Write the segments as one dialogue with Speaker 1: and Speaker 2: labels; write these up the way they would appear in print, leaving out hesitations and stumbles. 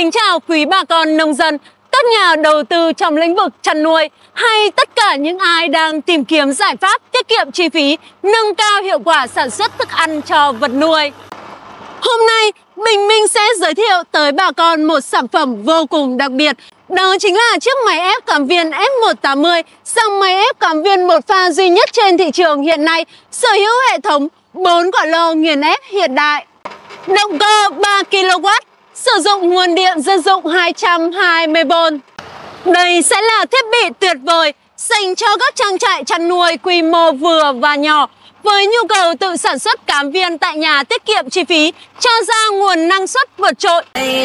Speaker 1: Kính chào quý bà con nông dân, các nhà đầu tư trong lĩnh vực chăn nuôi hay tất cả những ai đang tìm kiếm giải pháp tiết kiệm chi phí, nâng cao hiệu quả sản xuất thức ăn cho vật nuôi. Hôm nay, Bình Minh sẽ giới thiệu tới bà con một sản phẩm vô cùng đặc biệt. Đó chính là chiếc máy ép cảm viên F180, dòng máy ép cảm viên một pha duy nhất trên thị trường hiện nay, sở hữu hệ thống 4 quả lô nghiền ép hiện đại. Động cơ 3 kW, sử dụng nguồn điện dân dụng 220V. Đây sẽ là thiết bị tuyệt vời dành cho các trang trại chăn nuôi quy mô vừa và nhỏ với nhu cầu tự sản xuất cám viên tại nhà, tiết kiệm chi phí, cho ra nguồn năng suất vượt trội.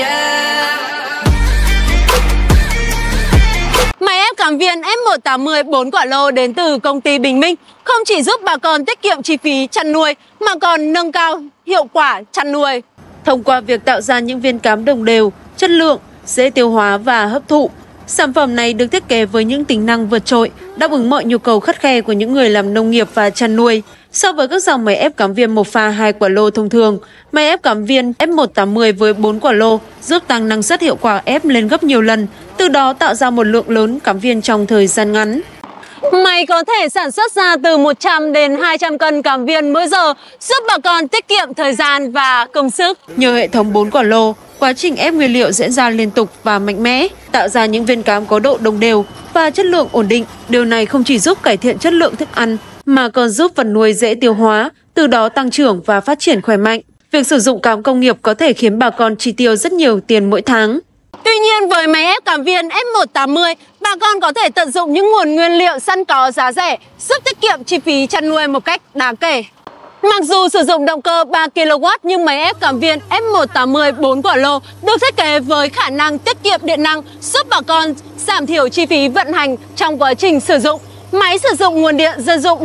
Speaker 1: Máy ép cảm viên F180 4 quả lô đến từ công ty Bình Minh không chỉ giúp bà con tiết kiệm chi phí chăn nuôi mà còn nâng cao hiệu quả chăn nuôi. Thông qua việc tạo ra những viên cám đồng đều, chất lượng, dễ tiêu hóa và hấp thụ, sản phẩm này được thiết kế với những tính năng vượt trội, đáp ứng mọi nhu cầu khắt khe của những người làm nông nghiệp và chăn nuôi. So với các dòng máy ép cám viên một pha 2 quả lô thông thường, máy ép cám viên F180 với 4 quả lô giúp tăng năng suất hiệu quả ép lên gấp nhiều lần, từ đó tạo ra một lượng lớn cám viên trong thời gian ngắn. Máy có thể sản xuất ra từ 100 đến 200 cân cám viên mỗi giờ, giúp bà con tiết kiệm thời gian và công sức. Nhờ hệ thống 4 quả lô, quá trình ép nguyên liệu diễn ra liên tục và mạnh mẽ, tạo ra những viên cám có độ đồng đều và chất lượng ổn định. Điều này không chỉ giúp cải thiện chất lượng thức ăn mà còn giúp vật nuôi dễ tiêu hóa, từ đó tăng trưởng và phát triển khỏe mạnh. Việc sử dụng cám công nghiệp có thể khiến bà con chi tiêu rất nhiều tiền mỗi tháng. Tuy nhiên, với máy ép cảm viên F180, bà con có thể tận dụng những nguồn nguyên liệu sẵn có giá rẻ, giúp tiết kiệm chi phí chăn nuôi một cách đáng kể. Mặc dù sử dụng động cơ 3 kW nhưng máy ép cảm viên F180 4 quả lô được thiết kế với khả năng tiết kiệm điện năng, giúp bà con giảm thiểu chi phí vận hành trong quá trình sử dụng. Máy sử dụng nguồn điện dân dụng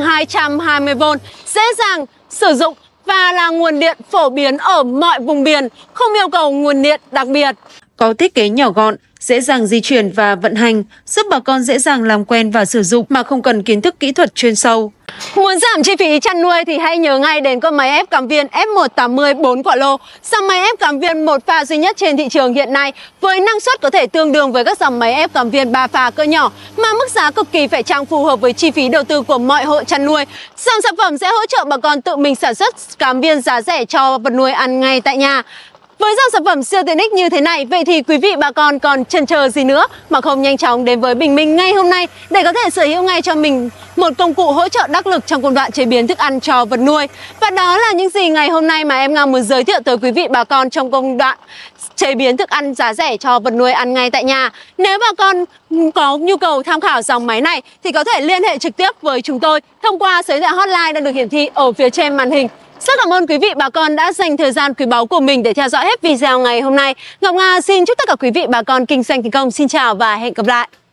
Speaker 1: 220V, dễ dàng sử dụng và là nguồn điện phổ biến ở mọi vùng miền, không yêu cầu nguồn điện đặc biệt. Có thiết kế nhỏ gọn, dễ dàng di chuyển và vận hành, giúp bà con dễ dàng làm quen và sử dụng mà không cần kiến thức kỹ thuật chuyên sâu. Muốn giảm chi phí chăn nuôi thì hãy nhớ ngay đến con máy ép cảm viên F180 4 quả lô, dòng máy ép cảm viên một pha duy nhất trên thị trường hiện nay, với năng suất có thể tương đương với các dòng máy ép cảm viên 3 pha cỡ nhỏ mà mức giá cực kỳ phải chăng, phù hợp với chi phí đầu tư của mọi hộ chăn nuôi. Dòng sản phẩm sẽ hỗ trợ bà con tự mình sản xuất cám viên giá rẻ cho vật nuôi ăn ngay tại nhà. Với dòng sản phẩm siêu tiện ích như thế này, vậy thì quý vị bà con còn chần chờ gì nữa mà không nhanh chóng đến với Bình Minh ngay hôm nay để có thể sở hữu ngay cho mình một công cụ hỗ trợ đắc lực trong công đoạn chế biến thức ăn cho vật nuôi. Và đó là những gì ngày hôm nay mà em Nga muốn giới thiệu tới quý vị bà con trong công đoạn chế biến thức ăn giá rẻ cho vật nuôi ăn ngay tại nhà. Nếu bà con có nhu cầu tham khảo dòng máy này thì có thể liên hệ trực tiếp với chúng tôi thông qua số điện thoại hotline đang được hiển thị ở phía trên màn hình. Rất cảm ơn quý vị bà con đã dành thời gian quý báu của mình để theo dõi hết video ngày hôm nay. Ngọc Nga xin chúc tất cả quý vị bà con kinh doanh thành công. Xin chào và hẹn gặp lại.